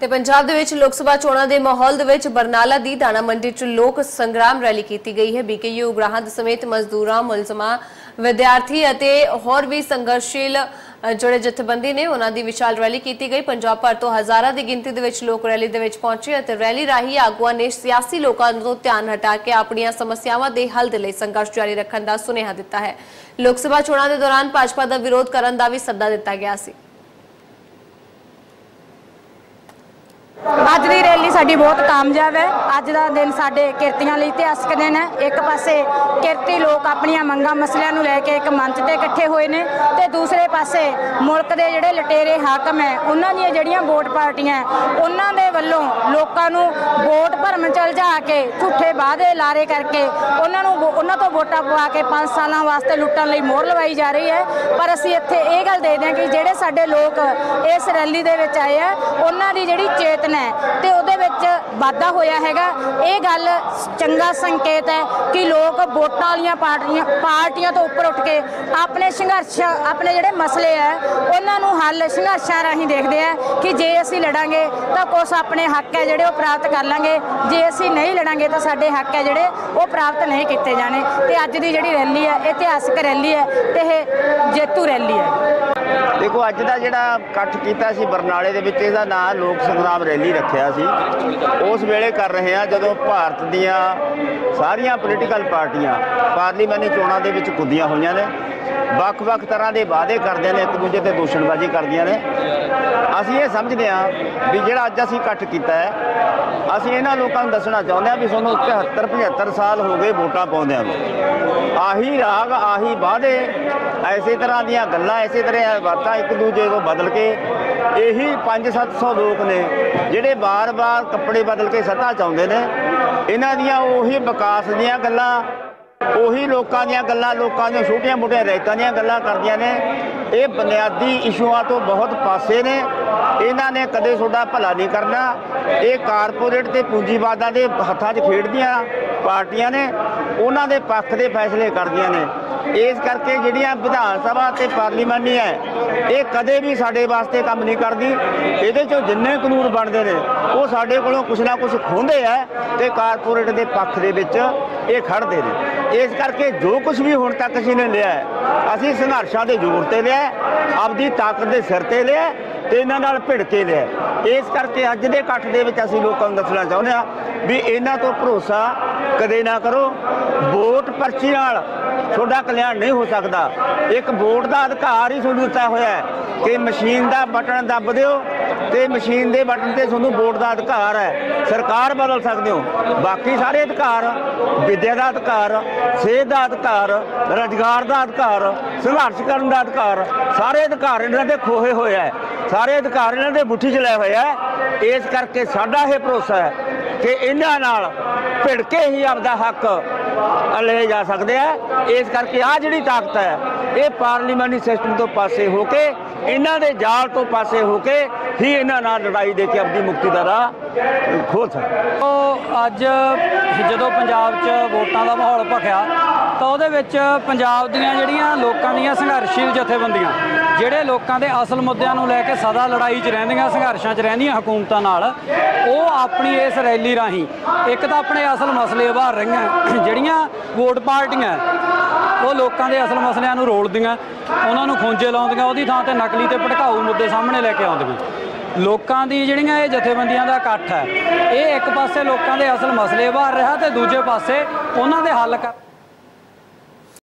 ਤੇ ਪੰਜਾਬ ਦੇ ਵਿੱਚ ਲੋਕ ਸਭਾ ਚੋਣਾਂ ਦੇ ਮਾਹੌਲ ਦੇ ਵਿੱਚ ਬਰਨਾਲਾ ਦੀ ਦਾਣਾ ਮੰਡੀ 'ਚ ਲੋਕ ਸੰਗਰਾਮ ਰੈਲੀ ਕੀਤੀ ਗਈ ਹੈ। ਬੀਕੇਯੂ ਉਗਰਾਹਾਂ ਸਮੇਤ ਮਜ਼ਦੂਰਾਂ, ਮੁਲਜ਼ਮਾਂ, ਵਿਦਿਆਰਥੀ ਅਤੇ ਹੋਰ ਵੀ ਸੰਘਰਸ਼ੀਲ ਜਿਹੜੇ ਜਥੇਬੰਦੀ ਨੇ ਉਹਨਾਂ ਦੀ ਵਿਸ਼ਾਲ ਰੈਲੀ ਕੀਤੀ ਗਈ। ਪੰਜਾਬ ਭਰ ਤੋਂ ਹਜ਼ਾਰਾਂ ਦੀ ਗਿਣਤੀ ਦੇ ਵਿੱਚ ਲੋਕ ਰੈਲੀ ਦੇ ਵਿੱਚ ਪਹੁੰਚੇ ਅਤੇ ਰੈਲੀ ਰਾਹੀਂ ਆਗੂਆਂ ਨੇ ਸਿਆਸੀ ਲੋਕਾਂ ਤੋਂ ਧਿਆਨ ਹਟਾ ਕੇ ਆਪਣੀਆਂ ਸਮੱਸਿਆਵਾਂ ਦੇ ਹੱਲ ਦੇ ਲਈ ਸੰਘਰਸ਼ ਜਾਰੀ ਰੱਖਣ ਦਾ ਸੁਨੇਹਾ ਦਿੱਤਾ ਹੈ। ਲੋਕ ਸਭਾ ਚੋਣਾਂ ਦੇ ਦੌਰਾਨ ਭਾਜਪਾ ਦਾ ਵਿਰੋਧ ਕਰਨ ਦਾ ਵੀ ਸੱਦਾ ਦਿੱਤਾ ਗਿਆ ਸੀ। ਅੱਜ ਦੀ ਰੈਲੀ ਸਾਡੀ ਬਹੁਤ ਕਾਮਯਾਬ ਹੈ। ਅੱਜ ਦਾ ਦਿਨ ਸਾਡੇ ਕਿਰਤੀਆਂ ਲਈ ਇਤਿਹਾਸਕ ਦਿਨ ਹੈ। ਇੱਕ ਪਾਸੇ ਕਿਰਤੀ ਲੋਕ ਆਪਣੀਆਂ ਮੰਗਾਂ ਮਸਲਿਆਂ ਨੂੰ ਲੈ ਕੇ ਇੱਕ ਮੰਚ ਤੇ ਇਕੱਠੇ ਹੋਏ ਨੇ ਤੇ ਦੂਸਰੇ ਪਾਸੇ ਮੁਲਕ ਦੇ ਜਿਹੜੇ ਲਟੇਰੇ ਹਾਕਮ ਹੈ ਉਹਨਾਂ ਦੀਆਂ ਜਿਹੜੀਆਂ ਵੋਟ ਪਾਰਟੀਆਂ ਉਹਨਾਂ ਦੇ ਵੱਲੋਂ ਲੋਕਾਂ ਨੂੰ ਵੋਟ ਭਰਮ ਚ ਉਲਝਾ ਕੇ ਝੂਠੇ ਵਾਅਦੇ ਲਾਰੇ ਕਰਕੇ ਉਹਨਾਂ ਤੋਂ ਵੋਟਾਂ ਪਵਾ ਕੇ 5 ਸਾਲਾਂ ਵਾਸਤੇ ਲੁੱਟਣ ਲਈ ਮੋਹਰ ਲਵਾਈ ਜਾ ਰਹੀ ਹੈ। ਪਰ ਅਸੀਂ ਇੱਥੇ ਇਹ ਗੱਲ ਦੇਖਦੇ ਹਾਂ ਕਿ ਜਿਹੜੇ ਸਾਡੇ ਲੋਕ ਇਸ ਰੈਲੀ ਦੇ ਵਿੱਚ ਆਏ ਆ ਉਹਨਾਂ ਦੀ ਜਿਹੜੀ ਚੇਤਨਾ ਤੇ ਉਹਦੇ ਵਿੱਚ ਵਾਧਾ ਹੋਇਆ ਹੈਗਾ। ਇਹ ਗੱਲ ਚੰਗਾ ਸੰਕੇਤ ਹੈ ਕਿ ਲੋਕ ਵੋਟਾਂ ਵਾਲੀਆਂ ਪਾਰਟੀਆਂ ਤੋਂ ਉੱਪਰ ਉੱਠ ਕੇ ਆਪਣੇ ਸੰਘਰਸ਼, ਆਪਣੇ ਜਿਹੜੇ ਮਸਲੇ ਹੈ ਉਹਨਾਂ ਨੂੰ ਹੱਲ ਸੰਘਰਸ਼ਾਂ ਰਾਹੀਂ ਦੇਖਦੇ ਆ ਕਿ ਜੇ ਅਸੀਂ ਲੜਾਂਗੇ ਤਾਂ ਕੁਛ ਆਪਣੇ ਹੱਕ ਹੈ ਜਿਹੜੇ ਉਹ ਪ੍ਰਾਪਤ ਕਰ ਲਾਂਗੇ, ਜੇ ਅਸੀਂ ਨਹੀਂ ਲੜਾਂਗੇ ਤਾਂ ਸਾਡੇ ਹੱਕ ਹੈ ਜਿਹੜੇ ਉਹ ਪ੍ਰਾਪਤ ਨਹੀਂ ਕੀਤੇ ਜਾਣੇ। ਤੇ ਅੱਜ ਦੀ ਜਿਹੜੀ ਰੈਲੀ ਹੈ ਇਤਿਹਾਸਕ ਰੈਲੀ ਹੈ ਤੇ ਇਹ ਜੇਤੂ ਰੈਲੀ ਹੈ। देखो अज का जोड़ा इकट्ठ किया बरनाले के इसका नाम लोक संग्राम रैली रखा सी। उस वेले कर रहे हैं जदों भारत दियां सारियां पोलीटिकल पार्टियां पार्लीमानी चोणों के कुदियां हुई ने, ਵੱਖ-ਵੱਖ तरह के वादे करते हैं, एक दूजे से दूषणबाजी करदियां ने। असीं ये समझते हैं भी जिहड़ा अज असीं इकट्ठ किया है असीं इन्हां लोकां नूं दसना चाहुंदे हां भी तुहानूं 73-75 साल हो गए वोटां पाउंदिआं नूं। आही राग आही वादे इसे तरह दीयां गल्लां इसे तरह बातां एक दूजे को बदल के यही 500-700 लोग ने जिहड़े बार-बार कपड़े बदल के सत्ता चाहुंदे ने। इन्हां दीयां उही विकास दीयां गल्लां ਉਹੀ ਲੋਕਾਂ ਦੀਆਂ ਗੱਲਾਂ, ਲੋਕਾਂ ਦੀਆਂ ਛੋਟੀਆਂ ਮੋਟੀਆਂ ਰਾਇਤਾਂ ਦੀਆਂ ਗੱਲਾਂ ਕਰਦੀਆਂ ਨੇ। ਇਹ ਬੁਨਿਆਦੀ ਇਸ਼ੂਆਂ ਤੋਂ ਬਹੁਤ ਪਾਸੇ ਨੇ। ਇਹਨਾਂ ਨੇ ਕਦੇ ਤੁਹਾਡਾ ਭਲਾ ਨਹੀਂ ਕਰਨਾ। ਇਹ ਕਾਰਪੋਰੇਟ ਤੇ ਪੂੰਜੀਵਾਦਾਂ ਦੇ ਹੱਥਾਂ 'ਚ ਖੇਡਦੀਆਂ ਪਾਰਟੀਆਂ ਨੇ, ਉਹਨਾਂ ਦੇ ਪੱਖ ਦੇ ਫੈਸਲੇ ਕਰਦੀਆਂ ਨੇ। ਇਸ ਕਰਕੇ ਜਿਹੜੀਆਂ ਵਿਧਾਨ ਸਭਾ ਤੇ ਪਾਰਲੀਮਾਨੀ ਹੈ ਇਹ ਕਦੇ ਵੀ ਸਾਡੇ ਵਾਸਤੇ ਕੰਮ ਨਹੀਂ ਕਰਦੀ। ਇਹਦੇ 'ਚੋਂ ਜਿੰਨੇ ਕਾਨੂੰਨ ਬਣਦੇ ਨੇ ਉਹ ਸਾਡੇ ਕੋਲੋਂ ਕੁਛ ਨਾ ਕੁਛ ਖੋਹਦੇ ਆ ਤੇ ਕਾਰਪੋਰੇਟ ਦੇ ਪੱਖ ਦੇ ਵਿੱਚ ਇਹ ਖੜਦੇ ਨੇ। ਇਸ ਕਰਕੇ ਜੋ ਕੁਛ ਵੀ ਹੁਣ ਤੱਕ ਅਸੀਂ ਨੇ ਲਿਆ ਅਸੀਂ ਸੰਘਰਸ਼ਾਂ ਦੇ ਜ਼ੋਰ ਤੇ ਲਿਆ, ਆਪਦੀ ਤਾਕਤ ਦੇ ਸਿਰ ਤੇ ਲਿਆ ਤੇ ਇਹਨਾਂ ਨਾਲ ਭਿੜ ਕੇ ਲਿਆ। ਇਸ ਕਰਕੇ ਅੱਜ ਦੇ ਇਕੱਠ ਦੇ ਵਿੱਚ ਅਸੀਂ ਲੋਕਾਂ ਨੂੰ ਦੱਸਣਾ ਚਾਹੁੰਦੇ ਹਾਂ ਵੀ ਇਹਨਾਂ ਤੋਂ ਭਰੋਸਾ ਕਦੇ ਨਾ ਕਰੋ। ਵੋਟ ਪਰਚੀ ਨਾਲ ਤੁਹਾਡਾ ਕਲਿਆਣ ਨਹੀਂ ਹੋ ਸਕਦਾ। ਇੱਕ ਵੋਟ ਦਾ ਅਧਿਕਾਰ ਹੀ ਤੁਹਾਨੂੰ ਦਿੱਤਾ ਹੋਇਆ ਹੈ ਕਿ ਮਸ਼ੀਨ ਦਾ ਬਟਨ ਦੱਬ ਦਿਓ ਤੇ ਮਸ਼ੀਨ ਦੇ ਬਟਨ ਤੇ ਤੁਹਾਨੂੰ ਵੋਟ ਦਾ ਅਧਿਕਾਰ ਹੈ। ਸਰਕਾਰ ਬਦਲ ਸਕਦੇ ਹੋ, ਬਾਕੀ ਸਾਰੇ ਅਧਿਕਾਰ, ਵਿੱਦਿਆ ਦਾ ਅਧਿਕਾਰ, ਸਿਹਤ ਦਾ ਅਧਿਕਾਰ, ਰੁਜ਼ਗਾਰ ਦਾ ਅਧਿਕਾਰ, ਸੰਘਰਸ਼ ਕਰਨ ਦਾ ਅਧਿਕਾਰ, ਸਾਰੇ ਅਧਿਕਾਰ ਇਹਨਾਂ ਦੇ ਖੋਹੇ ਹੋਏ ਹੈ, ਸਾਰੇ ਅਧਿਕਾਰ ਇਹਨਾਂ ਦੇ ਮੁੱਠੀ 'ਚ ਲਏ ਹੋਏ ਹੈ। ਇਸ ਕਰਕੇ ਸਾਡਾ ਇਹ ਭਰੋਸਾ ਹੈ ਕਿ ਇਹਨਾਂ ਨਾਲ ਭਿੜ ਕੇ ਹੀ ਆਪਦਾ ਹੱਕ ਲੈ ਜਾ ਸਕਦੇ ਆ। ਇਸ ਕਰਕੇ ਆ ਜਿਹੜੀ ਤਾਕਤ ਹੈ ਇਹ ਪਾਰਲੀਮਾਨੀ ਸਿਸਟਮ ਤੋਂ ਪਾਸੇ ਹੋ ਕੇ, ਇਹਨਾਂ ਦੇ ਜਾਲ ਤੋਂ ਪਾਸੇ ਹੋ ਕੇ ਹੀ ਇਹਨਾਂ ਨਾਲ ਲੜਾਈ ਦੇ ਕੇ ਆਪਣੀ ਮੁਕਤੀ ਦਾ ਰਾਹ ਖੋਲ ਸਕਦਾ। ਅੱਜ ਜਦੋਂ ਪੰਜਾਬ 'ਚ ਵੋਟਾਂ ਦਾ ਮਾਹੌਲ ਭਖਿਆ ਤਾਂ ਉਹਦੇ ਵਿੱਚ ਪੰਜਾਬ ਦੀਆਂ ਜਿਹੜੀਆਂ ਲੋਕਾਂ ਦੀਆਂ ਸੰਘਰਸ਼ੀਲ ਜਥੇਬੰਦੀਆਂ ਜਿਹੜੇ ਲੋਕਾਂ ਦੇ ਅਸਲ ਮੁੱਦਿਆਂ ਨੂੰ ਲੈ ਕੇ ਸਦਾ ਲੜਾਈ 'ਚ ਰਹਿੰਦੀਆਂ, ਸੰਘਰਸ਼ਾਂ 'ਚ ਰਹਿੰਦੀਆਂ ਹਕੂਮਤਾਂ ਨਾਲ, ਉਹ ਆਪਣੀ ਇਸ ਰੈਲੀ ਰਾਹੀਂ ਇੱਕ ਤਾਂ ਆਪਣੇ ਅਸਲ ਮਸਲੇ ਉਭਾਰ ਰਹੀਆਂ। ਜਿਹੜੀਆਂ ਵੋਟ ਪਾਰਟੀਆਂ ਉਹ ਲੋਕਾਂ ਦੇ ਅਸਲ ਮਸਲਿਆਂ ਨੂੰ ਰੋਲਦੀਆਂ, ਉਹਨਾਂ ਨੂੰ ਖੂੰਜੇ ਲਾਉਂਦੀਆਂ, ਉਹਦੀ ਥਾਂ ਤੇ ਨਕਲੀ ਤੇ ਭੜਕਾਊ ਮੁੱਦੇ ਸਾਹਮਣੇ ਲੈ ਕੇ ਆਉਂਦੀਆਂ। ਲੋਕਾਂ ਦੀ ਜਿਹੜੀਆਂ ਇਹ ਜਥੇਬੰਦੀਆਂ ਦਾ ਇਕੱਠ ਹੈ ਇਹ ਇੱਕ ਪਾਸੇ ਲੋਕਾਂ ਦੇ ਅਸਲ ਮਸਲੇ ਉਭਾਰ ਰਿਹਾ ਤੇ ਦੂਜੇ ਪਾਸੇ ਉਹਨਾਂ ਦੇ ਹੱਲ ਕਰ